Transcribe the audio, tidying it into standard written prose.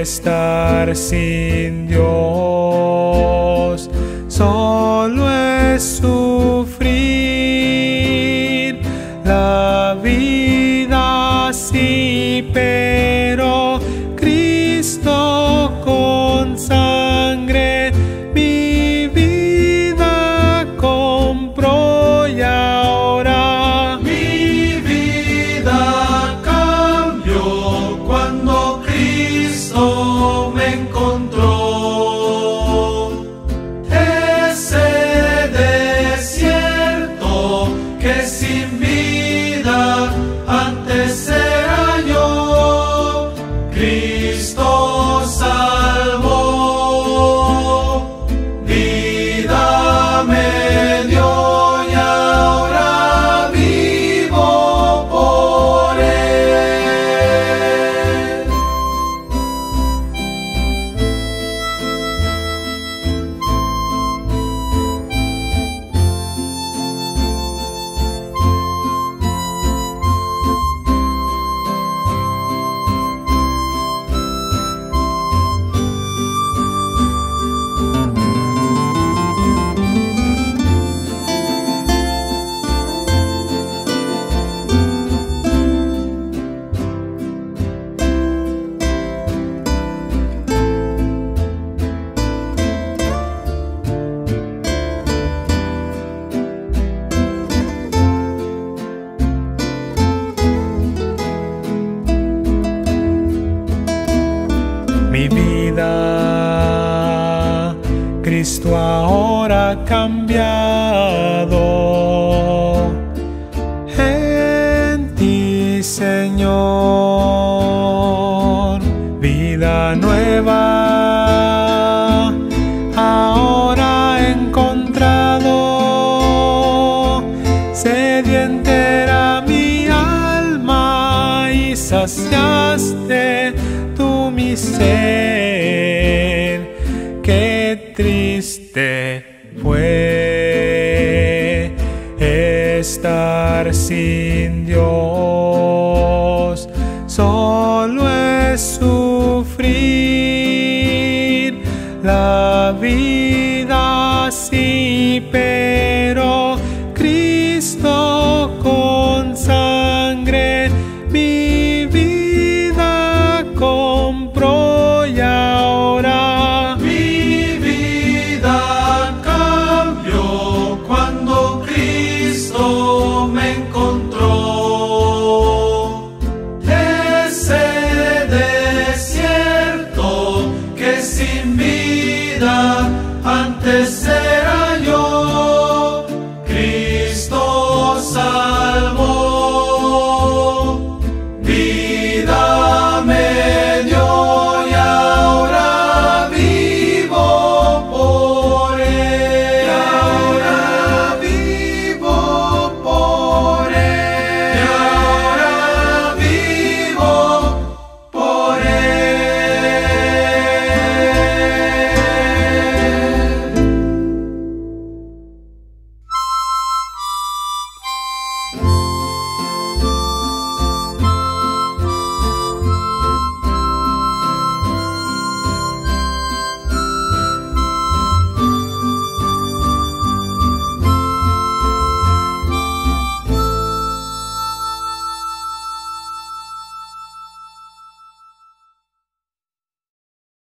estar sin Dios solo es sufrir. La vida sí, pero Cristo con sangre mi vida compró, y ahora mi vida cambió cuando Cristo me encontró. Ese desierto que sin vida antes era yo, Cristo salvó, vida me dio y ahora vivo por Él. Mi vida, Cristo ahora ha cambiado. En ti, Señor, vida nueva ahora he encontrado. Sedienta era mi alma y saciaste tú mi ser. Qué triste fue estar sin Dios, solo es sufrir. La vida sí, pero